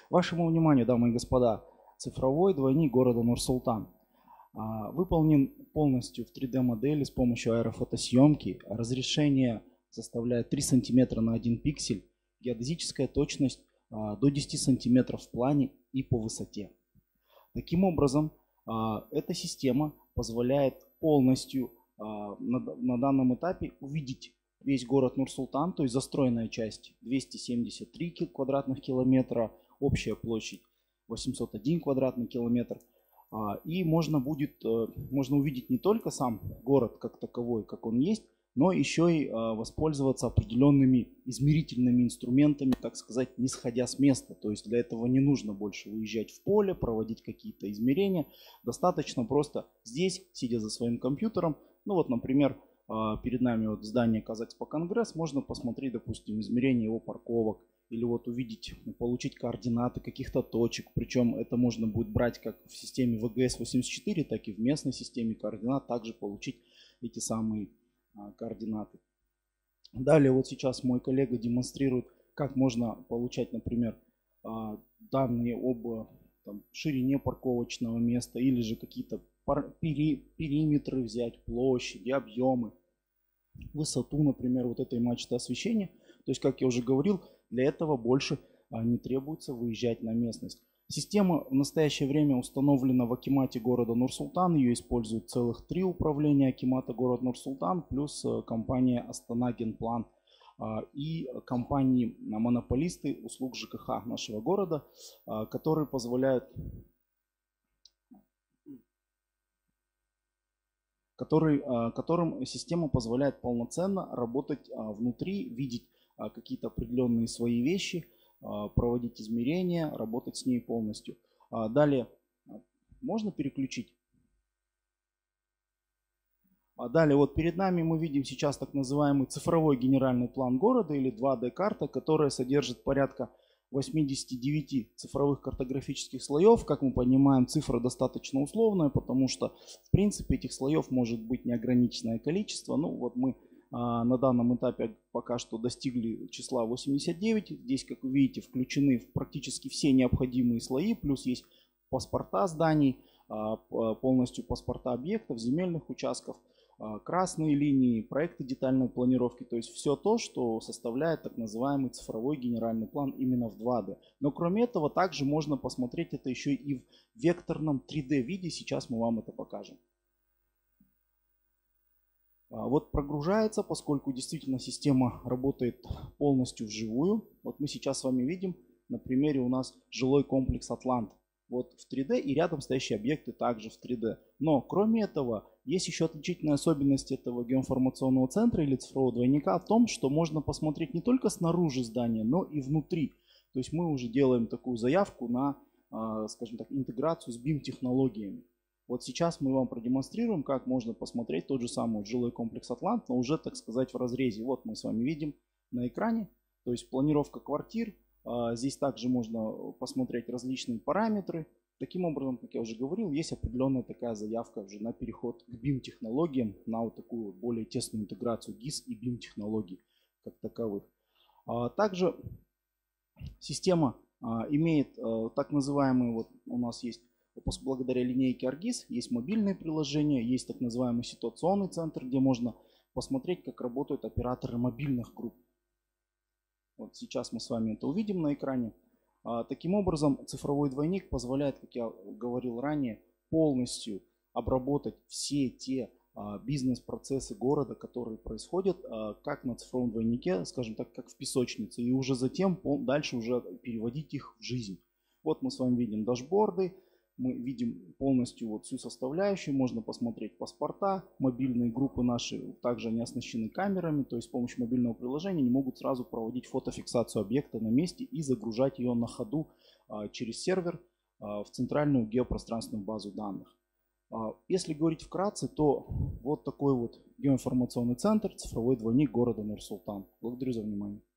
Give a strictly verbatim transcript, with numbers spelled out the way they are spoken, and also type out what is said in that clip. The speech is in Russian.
Вашему вниманию, дамы и господа, цифровой двойник города Нур-Султан. Выполнен полностью в три дэ модели с помощью аэрофотосъемки. Разрешение составляет три сантиметра на один пиксель. Геодезическая точность до десяти сантиметров в плане и по высоте. Таким образом, эта система позволяет полностью на данном этапе увидеть весь город Нур-Султан, то есть застроенная часть двести семьдесят три квадратных километра, общая площадь восемьсот один квадратный километр. И можно будет, можно увидеть не только сам город как таковой, как он есть, но еще и воспользоваться определенными измерительными инструментами, так сказать, не сходя с места. То есть для этого не нужно больше выезжать в поле, проводить какие-то измерения. Достаточно просто здесь, сидя за своим компьютером, ну вот, например, перед нами вот здание Казэкспо-Конгресс, можно посмотреть, допустим, измерение его парковок, или вот увидеть, получить координаты каких-то точек. Причем это можно будет брать как в системе вэ гэ эс восемьдесят четыре, так и в местной системе координат, также получить эти самые а, координаты. Далее вот сейчас мой коллега демонстрирует, как можно получать, например, а, данные об там, ширине парковочного места, или же какие-то пери, периметры взять, площади, объемы, высоту, например, вот этой мачты освещения. То есть, как я уже говорил, для этого больше не требуется выезжать на местность. Система в настоящее время установлена в акимате города Нур-Султан. Ее используют целых три управления акимата города Нур-Султан, плюс компания Астана Генплан и компании-монополисты услуг жэ ка ха нашего города, которые позволяют, который, которым система позволяет полноценно работать внутри, видеть какие-то определенные свои вещи, проводить измерения, работать с ней полностью. Далее можно переключить. Далее вот перед нами мы видим сейчас так называемый цифровой генеральный план города или два дэ карта, которая содержит порядка восьмидесяти девяти цифровых картографических слоев. Как мы понимаем, цифра достаточно условная, потому что в принципе этих слоев может быть неограниченное количество. Ну вот мы на данном этапе пока что достигли числа восемьдесят девять. Здесь, как вы видите, включены практически все необходимые слои. Плюс есть паспорта зданий, полностью паспорта объектов, земельных участков, красные линии, проекты детальной планировки. То есть все то, что составляет так называемый цифровой генеральный план именно в два дэ. Но кроме этого, также можно посмотреть это еще и в векторном три дэ виде. Сейчас мы вам это покажем. Вот прогружается, поскольку действительно система работает полностью вживую. Вот мы сейчас с вами видим на примере у нас жилой комплекс Атлант. Вот в три дэ и рядом стоящие объекты также в три дэ. Но кроме этого есть еще отличительная особенность этого геоинформационного центра или цифрового двойника в том, что можно посмотреть не только снаружи здания, но и внутри. То есть мы уже делаем такую заявку на, скажем так, интеграцию с бим-технологиями. Вот сейчас мы вам продемонстрируем, как можно посмотреть тот же самый жилой комплекс Атлант, но уже, так сказать, в разрезе. Вот мы с вами видим на экране, то есть планировка квартир. Здесь также можно посмотреть различные параметры. Таким образом, как я уже говорил, есть определенная такая заявка уже на переход к бим-технологиям, на вот такую более тесную интеграцию гис и бим-технологий как таковых. Также система имеет так называемые, вот у нас есть, благодаря линейке Аргиз есть мобильные приложения, есть так называемый ситуационный центр, где можно посмотреть, как работают операторы мобильных групп. Вот сейчас мы с вами это увидим на экране. Таким образом, цифровой двойник позволяет, как я говорил ранее, полностью обработать все те бизнес-процессы города, которые происходят как на цифровом двойнике, скажем так, как в песочнице, и уже затем дальше уже переводить их в жизнь. Вот мы с вами видим дашборды. Мы видим полностью вот всю составляющую, можно посмотреть паспорта, мобильные группы наши, также они оснащены камерами, то есть с помощью мобильного приложения они могут сразу проводить фотофиксацию объекта на месте и загружать ее на ходу а, через сервер а, в центральную геопространственную базу данных. А, если говорить вкратце, то вот такой вот геоинформационный центр, цифровой двойник города Нур-Султан. Благодарю за внимание.